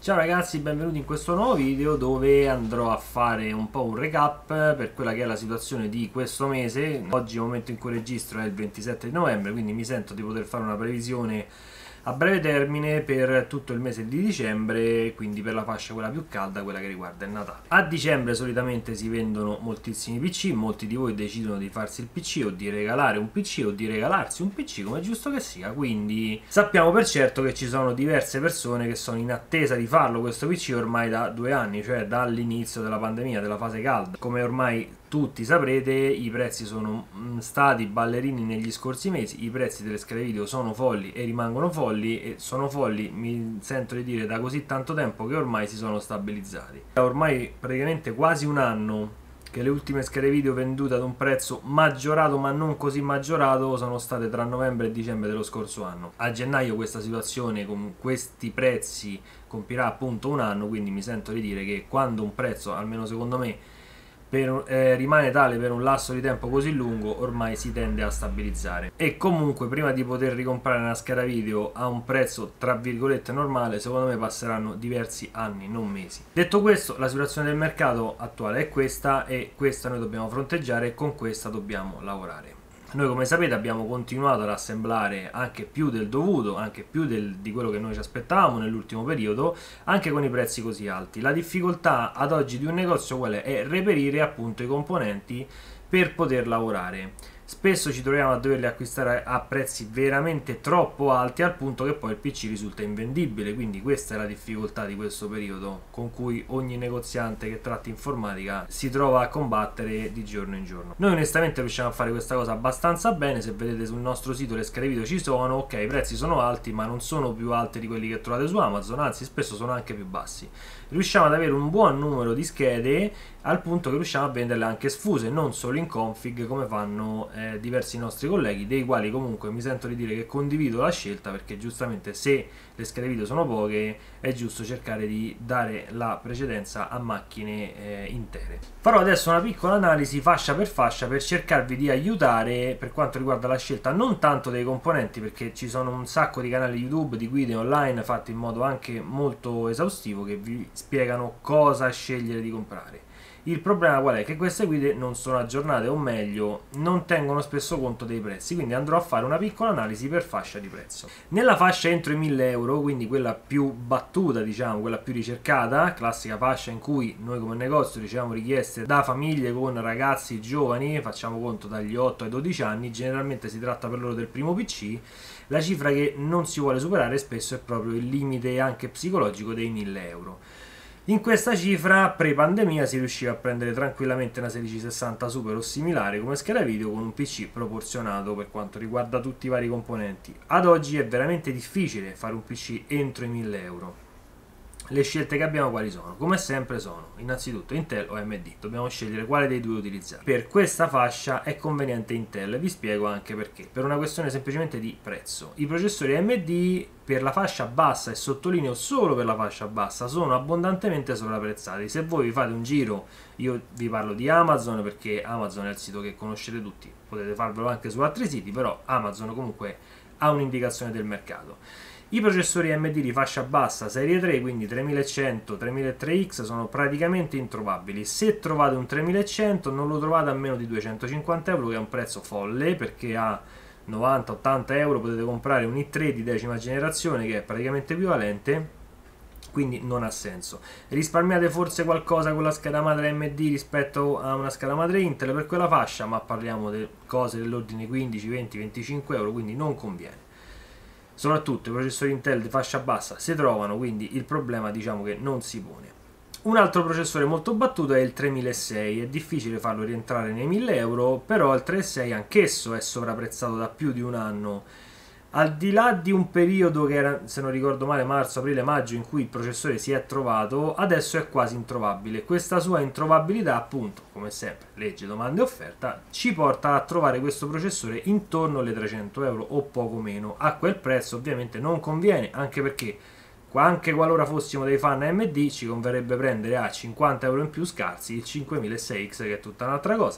Ciao ragazzi, benvenuti in questo nuovo video dove andrò a fare un po' un recap per quella che è la situazione di questo mese. Oggi, al momento in cui registro, è il 27 di novembre, quindi mi sento di poter fare una previsione a breve termine per tutto il mese di dicembre, quindi per la fascia quella più calda, quella che riguarda il Natale. A dicembre solitamente si vendono moltissimi PC, molti di voi decidono di farsi il PC o di regalare un PC o di regalarsi un PC, come è giusto che sia, quindi sappiamo per certo che ci sono diverse persone che sono in attesa di farlo questo PC ormai da 2 anni, cioè dall'inizio della pandemia, della fase calda. Come ormai tutti saprete, i prezzi sono stati ballerini negli scorsi mesi, i prezzi delle schede video sono folli e rimangono folli, e sono folli, mi sento di dire, da così tanto tempo che ormai si sono stabilizzati. Ormai praticamente quasi un anno che le ultime schede video vendute ad un prezzo maggiorato ma non così maggiorato sono state tra novembre e dicembre dello scorso anno. A gennaio questa situazione con questi prezzi compirà appunto un anno, quindi mi sento di dire che quando un prezzo, almeno secondo me, rimane tale per un lasso di tempo così lungo, ormai si tende a stabilizzare. E comunque prima di poter ricomprare una scheda video a un prezzo tra virgolette normale, secondo me passeranno diversi anni, non mesi. Detto questo, la situazione del mercato attuale è questa, e questa noi dobbiamo fronteggiare e con questa dobbiamo lavorare. Noi, come sapete, abbiamo continuato ad assemblare anche più del dovuto, anche più di quello che noi ci aspettavamo nell'ultimo periodo, anche con i prezzi così alti. La difficoltà ad oggi di un negozio qual è? È reperire appunto i componenti per poter lavorare. Spesso ci troviamo a doverli acquistare a prezzi veramente troppo alti, al punto che poi il PC risulta invendibile, quindi questa è la difficoltà di questo periodo con cui ogni negoziante che tratti informatica si trova a combattere di giorno in giorno. Noi onestamente riusciamo a fare questa cosa abbastanza bene. Se vedete sul nostro sito le schede video ci sono, ok, i prezzi sono alti ma non sono più alti di quelli che trovate su Amazon, anzi spesso sono anche più bassi. Riusciamo ad avere un buon numero di schede al punto che riusciamo a venderle anche sfuse, non solo in config come fanno diversi nostri colleghi, dei quali comunque mi sento di dire che condivido la scelta, perché giustamente se le schede video sono poche è giusto cercare di dare la precedenza a macchine intere. Farò adesso una piccola analisi fascia per fascia per cercarvi di aiutare per quanto riguarda la scelta non tanto dei componenti, perché ci sono un sacco di canali YouTube, di guide online fatti in modo anche molto esaustivo che vi spiegano cosa scegliere di comprare. Il problema qual è? Che queste guide non sono aggiornate, o meglio, non tengono spesso conto dei prezzi, quindi andrò a fare una piccola analisi per fascia di prezzo. Nella fascia entro i 1000 euro, quindi quella più battuta, diciamo, quella più ricercata, classica fascia in cui noi come negozio riceviamo richieste da famiglie con ragazzi giovani, facciamo conto dagli 8 ai 12 anni, generalmente si tratta per loro del primo PC, la cifra che non si vuole superare spesso è proprio il limite anche psicologico dei 1000 euro. In questa cifra pre-pandemia si riusciva a prendere tranquillamente una 1660 Super o similare come scheda video con un PC proporzionato per quanto riguarda tutti i vari componenti. Ad oggi è veramente difficile fare un PC entro i 1000 euro. Le scelte che abbiamo quali sono? Come sempre sono innanzitutto Intel o AMD, dobbiamo scegliere quale dei due utilizzare. Per questa fascia è conveniente Intel, vi spiego anche perché. Per una questione semplicemente di prezzo. I processori AMD per la fascia bassa, e sottolineo solo per la fascia bassa, sono abbondantemente sovrapprezzati. Se voi vi fate un giro, io vi parlo di Amazon perché Amazon è il sito che conoscete tutti, potete farvelo anche su altri siti, però Amazon comunque ha un'indicazione del mercato. I processori AMD di fascia bassa serie 3, quindi 3100, 3003X, sono praticamente introvabili. Se trovate un 3100 non lo trovate a meno di 250 euro, che è un prezzo folle, perché a 90-80 euro potete comprare un i3 di 10ª generazione che è praticamente equivalente, quindi non ha senso. Risparmiate forse qualcosa con la scheda madre AMD rispetto a una scheda madre Intel per quella fascia, ma parliamo di cose dell'ordine 15, 20, 25 euro, quindi non conviene. Soprattutto i processori Intel di fascia bassa si trovano, quindi il problema diciamo che non si pone. Un altro processore molto battuto è il 3006, è difficile farlo rientrare nei 1000 euro, però il 3600 anch'esso è sovrapprezzato da più di un anno. Al di là di un periodo che era, se non ricordo male, marzo, aprile, maggio, in cui il processore si è trovato, adesso è quasi introvabile. Questa sua introvabilità, appunto, come sempre, legge, domanda e offerta, ci porta a trovare questo processore intorno alle 300 euro o poco meno. A quel prezzo ovviamente non conviene, anche perché anche qualora fossimo dei fan AMD ci converrebbe prendere a 50 euro in più scarsi il 5006X, che è tutta un'altra cosa.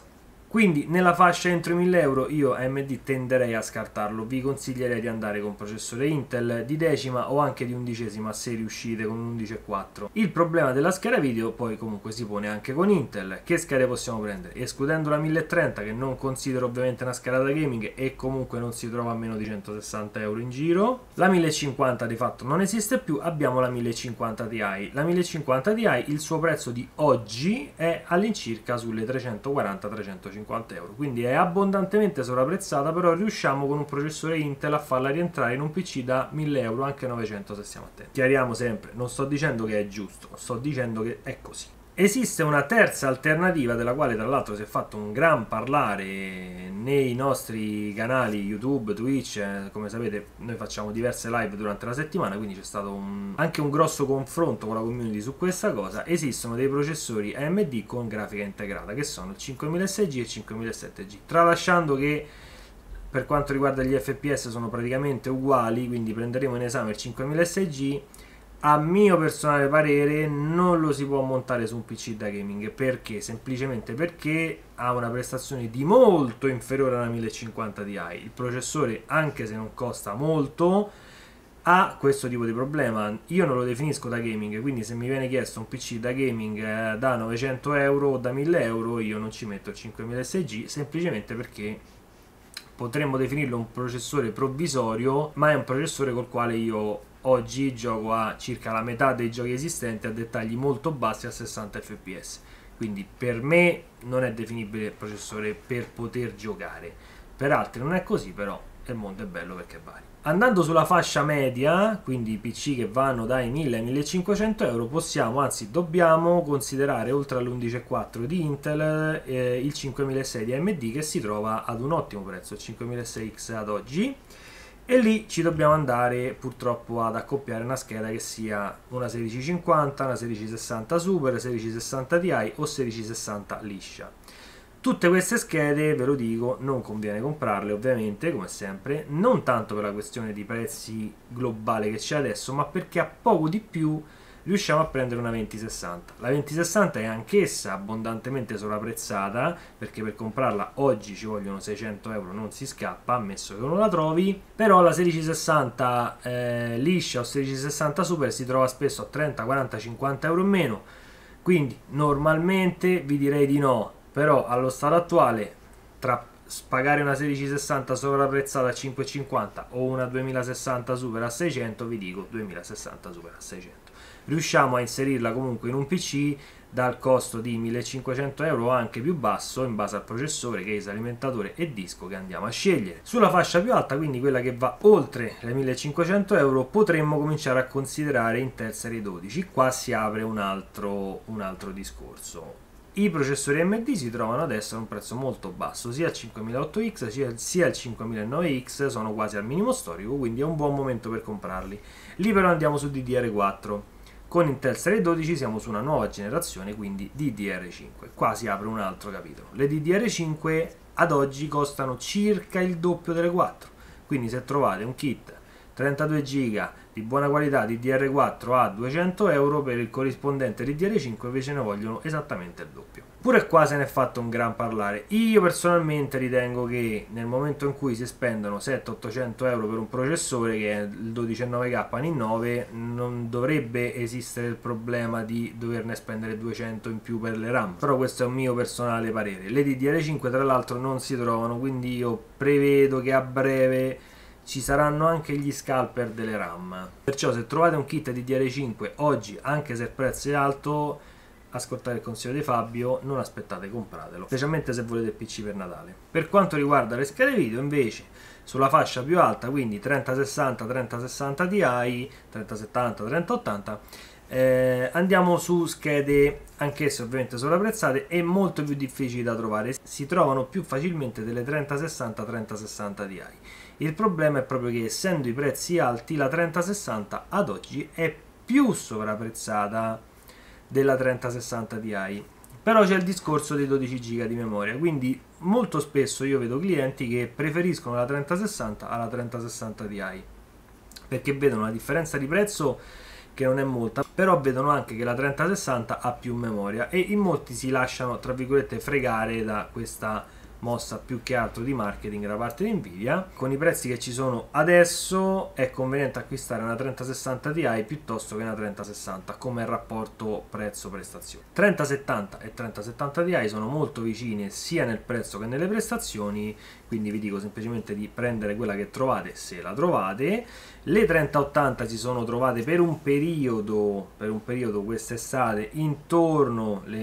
Quindi nella fascia entro i 1000 euro io AMD tenderei a scartarlo, vi consiglierei di andare con processore Intel di decima o anche di undicesima se riuscite con un 11.4. Il problema della scheda video poi comunque si pone anche con Intel. Che schede possiamo prendere? Escludendo la 1030, che non considero ovviamente una scheda da gaming e comunque non si trova a meno di 160 euro in giro, la 1050 di fatto non esiste più, abbiamo la 1050 Ti. La 1050 Ti, il suo prezzo di oggi è all'incirca sulle 340-350 euro, quindi è abbondantemente sovrapprezzata, però riusciamo con un processore Intel a farla rientrare in un PC da 1000 euro, anche 900 se siamo attenti. Chiariamo sempre, non sto dicendo che è giusto, sto dicendo che è così. Esiste una terza alternativa della quale tra l'altro si è fatto un gran parlare nei nostri canali YouTube, Twitch, come sapete noi facciamo diverse live durante la settimana, quindi c'è stato anche un grosso confronto con la community su questa cosa. Esistono dei processori AMD con grafica integrata che sono il 5006G e il 5007G, tralasciando che per quanto riguarda gli FPS sono praticamente uguali, quindi prenderemo in esame il 5006G. A mio personale parere non lo si può montare su un PC da gaming. Perché? Semplicemente perché ha una prestazione di molto inferiore alla 1050 Ti. Il processore, anche se non costa molto, ha questo tipo di problema. Io non lo definisco da gaming, quindi se mi viene chiesto un PC da gaming da 900 euro o da 1000 euro io non ci metto il 5006G, semplicemente perché potremmo definirlo un processore provvisorio, ma è un processore col quale io oggi gioco a circa la metà dei giochi esistenti a dettagli molto bassi a 60 fps, quindi per me non è definibile processore per poter giocare. Per altri non è così, però il mondo è bello perché varia. Andando sulla fascia media, quindi i PC che vanno dai 1000 ai 1500 euro, possiamo, anzi dobbiamo considerare, oltre all'11.4 di Intel, il 5006 di AMD, che si trova ad un ottimo prezzo, il 5006X ad oggi. E lì ci dobbiamo andare purtroppo ad accoppiare una scheda che sia una 1650, una 1660 Super, 1660 Ti o 1660 liscia. Tutte queste schede, ve lo dico, non conviene comprarle ovviamente, come sempre, non tanto per la questione di prezzi globale che c'è adesso, ma perché a poco di più riusciamo a prendere una 2060. La 2060 è anch'essa abbondantemente sovrapprezzata, perché per comprarla oggi ci vogliono 600 euro, non si scappa, ammesso che non la trovi, però la 1660 liscia o 1660 Super si trova spesso a 30, 40, 50 euro in meno, quindi normalmente vi direi di no, però allo stato attuale tra pagare una 1660 sovrapprezzata a 5,50 o una 2060 Super a 600, vi dico 2060 Super a 600. Riusciamo a inserirla comunque in un PC dal costo di 1500 euro o anche più basso, in base al processore, case, alimentatore e disco che andiamo a scegliere. Sulla fascia più alta, quindi quella che va oltre le 1500 euro, potremmo cominciare a considerare Intel Serie 12. Qua si apre un altro discorso. I processori AMD si trovano adesso a un prezzo molto basso, sia il 5008X sia il 5009X sono quasi al minimo storico, quindi è un buon momento per comprarli. Lì però andiamo su DDR4. Con Intel Serie 12 siamo su una nuova generazione, quindi DDR5. Qua si apre un altro capitolo. Le DDR5 ad oggi costano circa il doppio delle 4, quindi se trovate un kit 32 GB di buona qualità DDR4 a 200 euro, per il corrispondente DDR5 invece ne vogliono esattamente il doppio. Pure qua se ne è fatto un gran parlare. Io personalmente ritengo che nel momento in cui si spendono 700-800 euro per un processore che è il 129K in 9, non dovrebbe esistere il problema di doverne spendere 200 in più per le RAM, però questo è un mio personale parere. Le DDR5 tra l'altro non si trovano, quindi io prevedo che a breve ci saranno anche gli scalper delle RAM. Perciò se trovate un kit di DDR5 oggi, anche se il prezzo è alto, ascoltate il consiglio di Fabio, non aspettate, compratelo, specialmente se volete il PC per Natale. Per quanto riguarda le schede video invece, sulla fascia più alta, quindi 3060, 3060 Ti, 3070, 3080, andiamo su schede anch'esse ovviamente sovrapprezzate e molto più difficili da trovare. Si trovano più facilmente delle 3060, 3060 Ti. Il problema è proprio che, essendo i prezzi alti, la 3060 ad oggi è più sovrapprezzata della 3060 Ti. Però c'è il discorso dei 12 GB di memoria, quindi molto spesso io vedo clienti che preferiscono la 3060 alla 3060 Ti, perché vedono la differenza di prezzo che non è molta, però vedono anche che la 3060 ha più memoria e in molti si lasciano, tra virgolette, fregare da questa mossa più che altro di marketing da parte di Nvidia. Con i prezzi che ci sono adesso è conveniente acquistare una 3060 Ti piuttosto che una 3060 come rapporto prezzo-prestazione. 3070 e 3070 Ti sono molto vicine sia nel prezzo che nelle prestazioni, quindi vi dico semplicemente di prendere quella che trovate se la trovate. Le 3080 si sono trovate per un periodo quest'estate intorno alle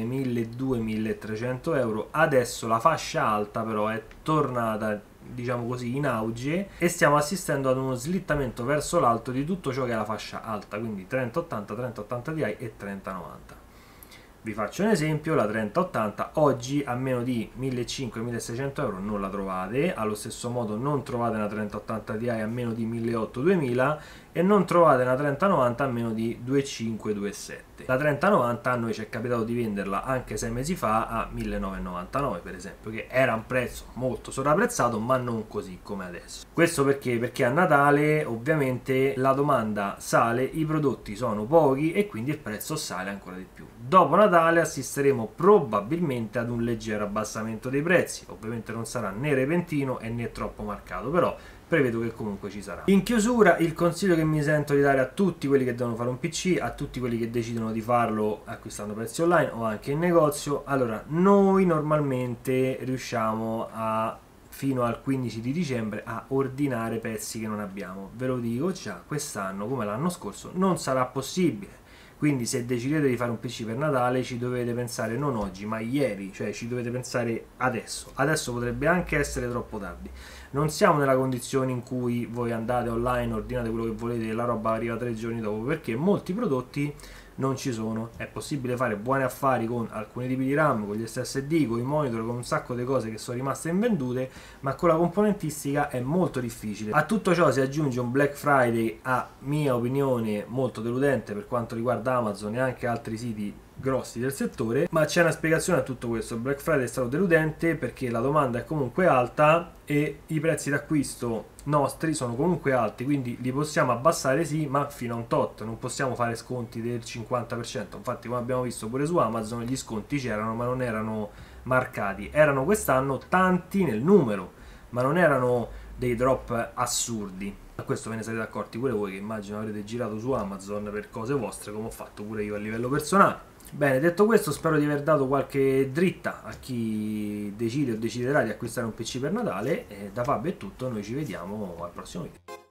1200-1300 euro. Adesso la fascia alta però è tornata, diciamo così, in auge e stiamo assistendo ad uno slittamento verso l'alto di tutto ciò che è la fascia alta, quindi 3080, 3080 Ti e 3090. Vi faccio un esempio: la 3080 oggi a meno di 1500-1600 euro non la trovate, allo stesso modo non trovate una 3080 Ti a meno di 1800-2000 e non trovate una 3090 a meno di 2500-2700. La 3090 a noi ci è capitato di venderla anche 6 mesi fa a 1999 per esempio, che era un prezzo molto sovrapprezzato ma non così come adesso. Questo perché? Perché a Natale ovviamente la domanda sale, i prodotti sono pochi e quindi il prezzo sale ancora di più. Dopo Natale assisteremo probabilmente ad un leggero abbassamento dei prezzi, ovviamente non sarà né repentino e né troppo marcato, però prevedo che comunque ci sarà. In chiusura, il consiglio che mi sento di dare a tutti quelli che devono fare un PC, a tutti quelli che decidono di farlo acquistando pezzi online o anche in negozio: allora, noi normalmente riusciamo fino al 15 di dicembre a ordinare pezzi che non abbiamo. Ve lo dico già, quest'anno come l'anno scorso non sarà possibile. Quindi se decidete di fare un PC per Natale ci dovete pensare non oggi ma ieri, cioè ci dovete pensare adesso. Adesso potrebbe anche essere troppo tardi. Non siamo nella condizione in cui voi andate online, ordinate quello che volete e la roba arriva 3 giorni dopo, perché molti prodotti non ci sono. È possibile fare buoni affari con alcuni tipi di RAM, con gli SSD, con i monitor, con un sacco di cose che sono rimaste invendute, ma con la componentistica è molto difficile. A tutto ciò si aggiunge un Black Friday, a mia opinione molto deludente per quanto riguarda Amazon e anche altri siti grossi del settore, ma c'è una spiegazione a tutto questo. Il Black Friday è stato deludente perché la domanda è comunque alta e i prezzi d'acquisto nostri sono comunque alti, quindi li possiamo abbassare sì, ma fino a un tot, non possiamo fare sconti del 50%. Infatti, come abbiamo visto pure su Amazon, gli sconti c'erano ma non erano marcati, erano quest'anno tanti nel numero, ma non erano dei drop assurdi. A questo ve ne sarete accorti pure voi, che immagino avrete girato su Amazon per cose vostre, come ho fatto pure io a livello personale. Bene, detto questo, spero di aver dato qualche dritta a chi decide o deciderà di acquistare un PC per Natale. Da Fabio è tutto, noi ci vediamo al prossimo video.